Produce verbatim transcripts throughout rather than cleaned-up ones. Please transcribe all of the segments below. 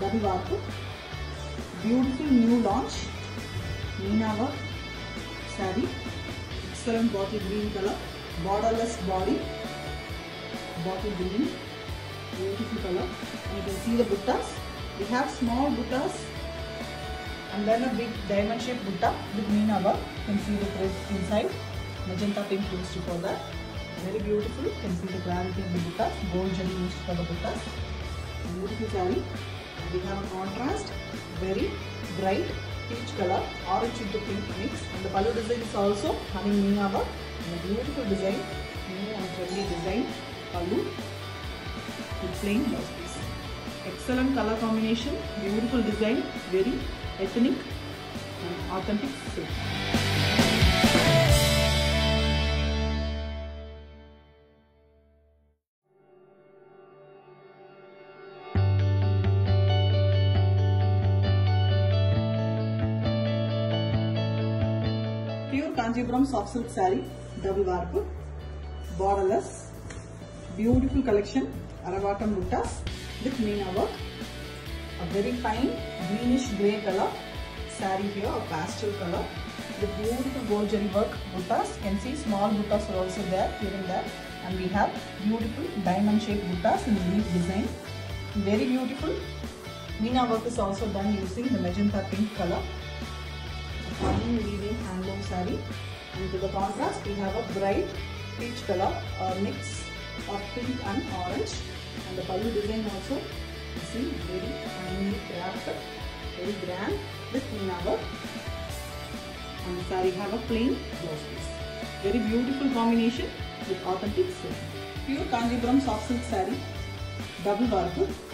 double work, beautiful new launch, Meena work saree, excellent bottle green color, borderless body, bottle green, beautiful color, and you can see the buttas. We have small buttas and then a big diamond shaped butta with Meena work. You can see the thread inside, magenta pink used for that. Very beautiful. You can see the clarity of the buttas, gold jari used for the buttas. Beautiful saree. We have a contrast, very bright peach color, orange into pink mix, and the pallu design is also having Meena work. And a beautiful design, new and trendy design pallu with plain blouse piece. Excellent color combination, beautiful design, very ethnic and authentic silk. Pure Kanchipuram soft silk saree, double warp, borderless, beautiful collection, Aravatam buttas with Meena work. A very fine greenish grey color saree here, a pastel color with beautiful gold jari work buttas. You can see small buttas are also there here and there, and we have beautiful diamond shaped buttas in leaf design. Very beautiful. Meena work is also done using the magenta pink color. A fine weaving handloom saree, and to the contrast we have a bright peach color, a mix of pink and orange, and the pallu design also. See, very finely crafted, very grand with Meena work, and the saree have a plain blouse piece. Very beautiful combination with authentic silk. Pure Kanchipuram soft silk saree, double warp,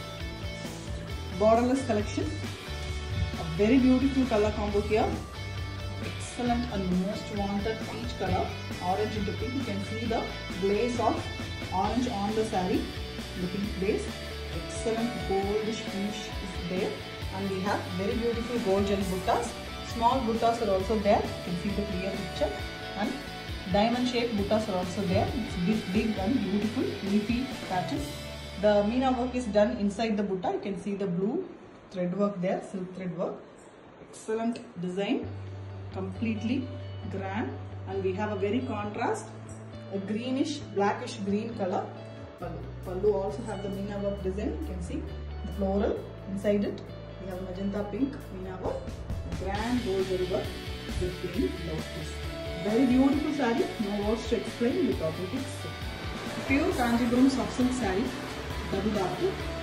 borderless collection. A very beautiful color combo here. Excellent and most wanted peach color, orange into pink. You can see the glaze of orange on the saree, the pink glaze. Excellent goldish finish is there, and we have very beautiful gold jari buttas. Small buttas are also there. You can see the clear picture, and diamond shaped buttas are also there. It's big, big and beautiful leafy patches. The Meena work is done inside the butta. You can see the blue thread work there, silk thread work. Excellent design, completely grand, and we have a very contrast, a greenish blackish green color. Pallu. Pallu also have the Meena work design. You can see the floral inside it. We have magenta pink Meena work, grand gold jari work with plain blouse piece. Very beautiful saree. No words to explain with authentic silk. Pure Kanchipuram soft silk saree, double warp,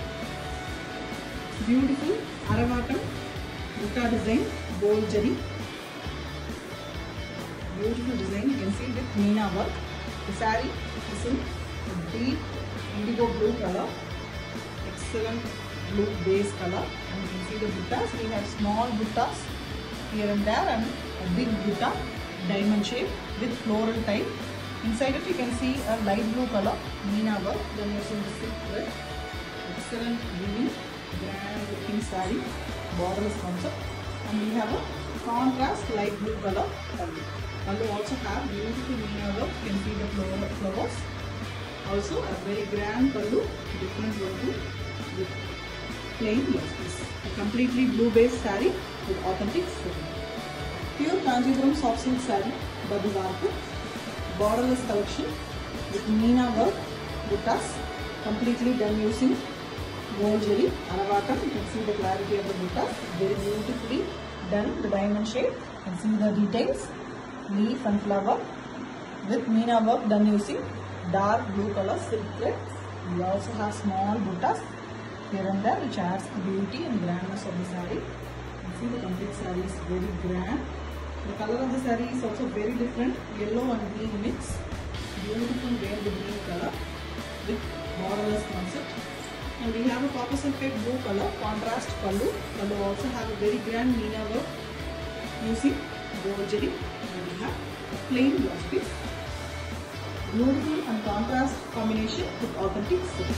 beautiful Aravatam butta design, gold jari. Beautiful design. You can see with Meena work. The saree is in a deep indigo blue color, excellent blue base color, and you can see the buttas. We have small buttas here and there, and a big butta, diamond shape with floral type. Inside it you can see a light blue color Meena work, then using the silk thread. Excellent weaving, grand looking saree, borderless concept, and we have a contrast light blue color pallu. Pallu also have beautiful Meena work. You can see the flower flowers. Also a very grand pallu, different logo with plain blouse piece. A completely blue base saree with authentic silk. Pure Kanchipuram soft silk saree, double warp, borderless collection with Meena work buttas, completely done using gold jari, Aravatam. You can see the clarity of the buttas, very beautifully done, the diamond shape. You can see the details, leaf and flower with Meena work done using dark blue color silk thread. We also have small buttas here and there, which adds the beauty and grandness of the saree. You can see the complete saree is very grand. The color of the saree is also very different, yellow and green mix. Beautiful red green color with borderless concept. And we have a copper sulphate blue color, contrast pallu. Pallu also have a very grand Meena work using gold jari. And we have a plain blouse piece. Beautiful and contrast combination with authentic silk.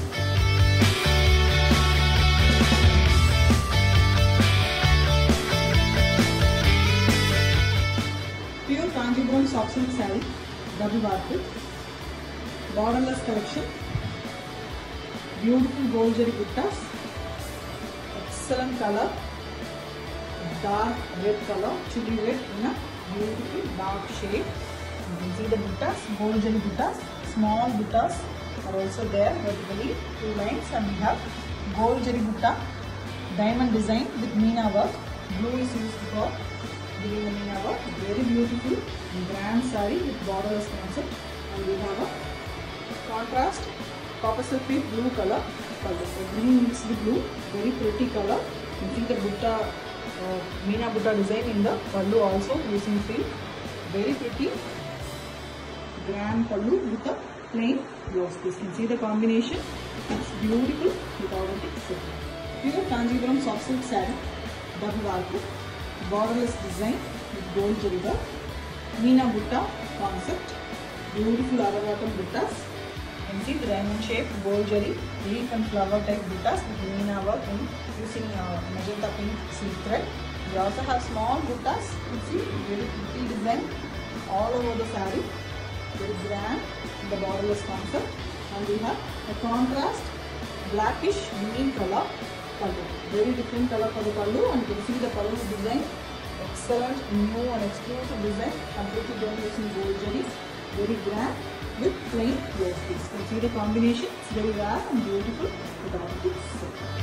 Pure Kanchipuram soft silk saree, double warp, borderless collection, beautiful gold jari buttas, excellent color, dark red color, chili red in a beautiful dark shade. You can see the buttas, gold jari buttas, small buttas are also there vertically, two lines, and we have gold jari butta, diamond design with meena work. Blue is used for doing the meena work. Very beautiful grand saree with borderless concept, and we have a contrast copper sulphate blue color. So green mixed with blue, very pretty color. You see the butta, uh, meena butta design in the pallu also using silk. Very pretty grand pallu with a plain blouse piece. You can see the combination. It's beautiful with all the silk. Pure Kanjivaram soft silk saree, double arc, borderless design with gold jari work, meena butta concept, beautiful aravatam buttas. You can see the diamond shape gold jari, leaf and flower type buttas with meena work in using uh, magenta pink silk thread. We also have small buttas. You can see very pretty design all over the saree. Very grand, the borderless concept, and we have a contrast blackish green color pallu. Very different color for the pallu, and you can see the pallu design. Excellent, new and exclusive design, completely done using gold jari. Very grand with plain blouse piece. You can see the combination. It's very rare and beautiful with all the silk.